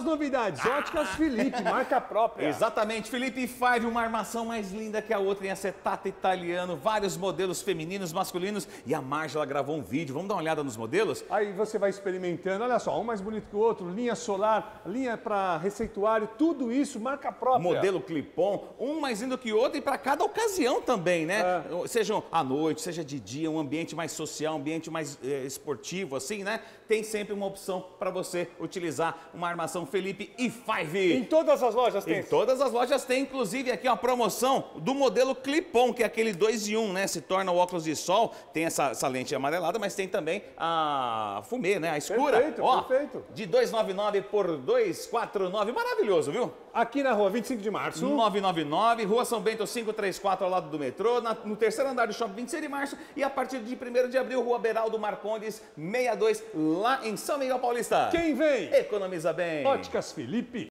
Novas novidades, Óticas Felipe, marca própria. Exatamente, Felipe 5, uma armação mais linda que a outra em acetato italiano, vários modelos femininos, masculinos, e a Marja gravou um vídeo. Vamos dar uma olhada nos modelos? Aí você vai experimentando, olha só, um mais bonito que o outro, linha solar, linha para receituário, tudo isso, marca própria. Modelo clip-on, um mais lindo que o outro e para cada ocasião também, né? Seja à noite, seja de dia, um ambiente mais social, um ambiente mais esportivo, assim, né? Tem sempre uma opção para você utilizar uma armação Felipe i5. Em todas as lojas tem? Em todas as lojas tem, inclusive aqui uma promoção do modelo clip-on, que é aquele 2 em 1, né? Se torna o óculos de sol, tem essa lente amarelada, mas tem também a fumê, né? A escura. Perfeito, ó, perfeito. De 299 por 249, maravilhoso, viu? Aqui na rua 25 de março. 999, Rua São Bento 534, ao lado do metrô, no terceiro andar do Shopping 26 de março, e a partir de 1º de abril, Rua Beraldo Marcondes 62, lá em São Miguel Paulista. Quem vem? Economiza bem. Óticas Felipe.